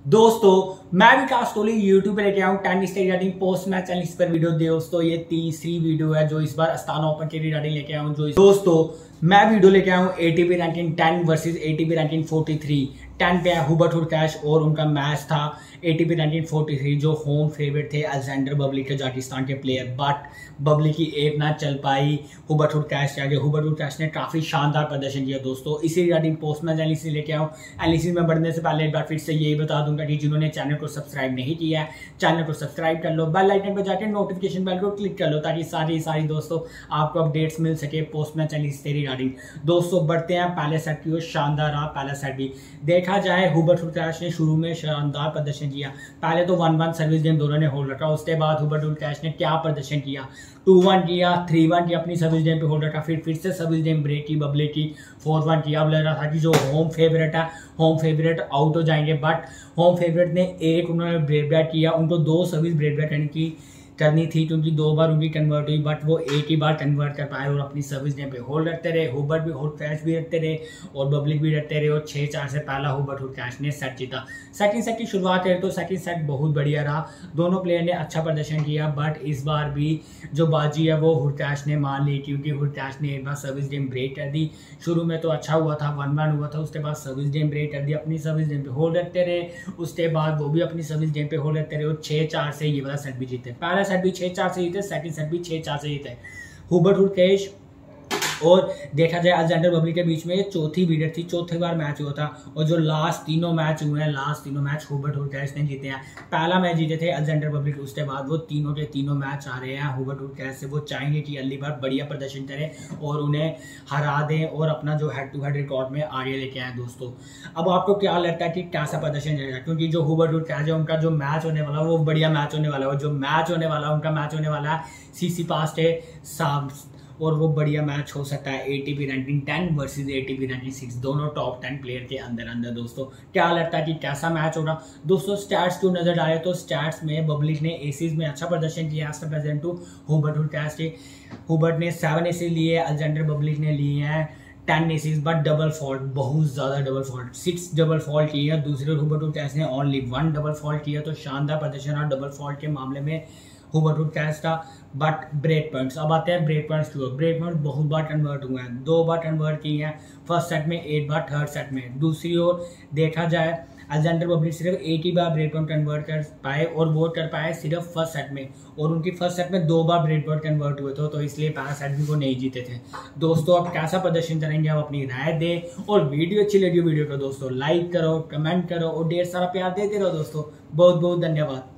दोस्तों मैं विकास कोहली यूट्यूब पे लेके आऊँ टेनिस के रिगार्डिंग पोस्ट मैच एनालिसिस पर वीडियो। दोस्तों ये तीसरी वीडियो है जो इस बार अस्ताना ओपन के रिगार्डिंग लेके आऊँ। दोस्तों मैं वीडियो लेके आऊँ ATP ranking 10 versus ATP ranking 43। 10 पे है हुबर्ट हुरकैश और उनका मैच था एटीपी रैंकिंग 43 जो होम फेवरेट थे अलेक्जेंडर बबलिक कजाकिस्तान के प्लेयर। बट बबलिक की एक ना चल पाई हुबर्ट हुरकैश के आगे। हुबर्ट हुरकैश ने काफी शानदार प्रदर्शन किया। दोस्तों इसी रिगार्डिंग पोस्ट मैच एनालिसिस लेके आऊँ। एनालिसिस में बढ़ने से पहले एक बार फिर से यही बता दूंगा कि जिन्होंने चैनल को सब्सक्राइब नहीं किया है चैनल को सब्सक्राइब कर लो, बेल आइकन पर जाकर नोटिफिकेशन बेल को क्लिक कर लो ताकि सारी दोस्तों आपको अपडेट्स मिल सके पोस्ट मैच एनालिसिस के रिगार्डिंग। दोस्तों बढ़ते हैं पहले सेट की ओर। शानदार रहा पहला सेट भी। देखा जाए हुबर्ट हुरकैश ने शुरू में शानदार प्रदर्शन किया। पहले तो 1-1 सर्विस गेम दोनों ने होल्ड रखा। उसके बाद हुबर्ट हुरकैश ने क्या प्रदर्शन किया, 2-1 किया, 3-1 की अपनी सर्विस गेम पे होल्ड रखा। फिर से सर्विस गेम ब्रेक की बबलिक की, 4-1 किया। अब लग रहा था कि जो होम फेवरेट है होम फेवरेट आउट हो जाएंगे। बट होम फेवरेट ने उन्होंने ब्रेक बैक किया। उनको 2 सर्विस ब्रेक बैक करनी थी क्योंकि 2 बार उनकी कन्वर्ट हुई। बट वो एक ही बार कन्वर्ट कर पाए और अपनी सर्विस गेम पे होल्ड रखते रहे। हुबर्ट भी हुरकैश भी रखते रहे और बबलिक भी रखते रहे और 6-4 से पहला हुबर्ट हुरकैश ने सेट जीता। सेकंड सेट की शुरुआत है तो सेकंड सेट बहुत बढ़िया रहा। दोनों प्लेयर ने अच्छा प्रदर्शन किया। बट इस बार भी जो बाजी है वो हुरकैश ने मान ली क्योंकि हुरकैश ने एक बार सर्विस गेम ब्रेक कर दी। शुरू में तो अच्छा हुआ था, 1-1 हुआ था। उसके बाद सर्विस गेम ब्रेक कर दी, अपनी सर्विस गेम पे होल्ड रखते रहे। उसके बाद वो भी अपनी सर्विस गेम पे होल्ड रखते रहे और 6-4 से ये वाला सेट भी जीते। पहला सेट भी 6-4 से जीते, सेकंड सेट भी 6-4 से जीते हुबर्ट हुरकैश और देखा जाए अलेक्जेंडर बबलिक के बीच में ये चौथी वीडियो थी, चौथी बार मैच हुआ था। और जो लास्ट तीनों मैच हुए हैं, लास्ट तीनों मैच हुबर्ट हुरकैश ने जीते हैं। पहला मैच जीते थे अलेक्जेंडर बबलिक, उसके बाद वो तीनों के तीनों मैच आ रहे हैं हुबर्ट हुरकैश से। वो चाहेंगे कि अगली बार बढ़िया प्रदर्शन करें और उन्हें हरा दें और अपना जो हेड टू हेड रिकॉर्ड में आगे लेके आए। दोस्तों अब आपको क्या लगता है कि कैसा प्रदर्शन रहेगा, क्योंकि जो हुबर्ट हुरकैश है उनका जो मैच होने वाला वो बढ़िया मैच होने वाला है। जो मैच होने वाला उनका मैच होने वाला है सिसिपास के साथ और वो बढ़िया मैच हो सकता है ATP ranking 10 versus ATP ranking 6, दोनों टॉप 10 प्लेयर के अंदर। दोस्तों क्या लगता है कि कैसा मैच होगा। दोस्तों स्टैट्स को नजर आए तो स्टैट्स में बबलिक ने एसीज में अच्छा प्रदर्शन किया as present to Hubert Hurkacz के। हुबर्ट ने 7 एसीज लिए, अलेक्जेंडर बबलिक ने लिए हैं 10 एसीज। बट डबल फॉल्ट, बहुत ज्यादा डबल फॉल्ट, 6 डबल फॉल्ट किए हैं। दूसरे हुबर्ट हुरकैश ने ओनली 1 डबल फॉल्ट किया। तो शानदार प्रदर्शन और डबल फॉल्ट के मामले में हुबर्ट हुरकैश का। बट ब्रेक पॉइंट्स, अब आते हैं ब्रेक पॉइंट्स की ओर। ब्रेक पॉइंट बहुत बार कन्वर्ट हुए हैं, 2 बार कन्वर्ट किए हैं फर्स्ट सेट में, 1 बार थर्ड सेट में। दूसरी ओर देखा जाए अलेक्जेंडर बबलिक सिर्फ 1 ही बार ब्रेक पॉइंट कन्वर्ट कर पाए और वो कर पाए सिर्फ फर्स्ट सेट में। और उनकी फर्स्ट सेट में 2 बार ब्रेक पॉइंट कन्वर्ट हुए थे तो इसलिए पहला सेट भी वो नहीं जीते थे। दोस्तों अब कैसा प्रदर्शन करेंगे आप अपनी राय दें और वीडियो अच्छी लगी वीडियो को दोस्तों लाइक करो, कमेंट करो और ढेर सारा प्यार देते रहो। दोस्तों बहुत बहुत धन्यवाद।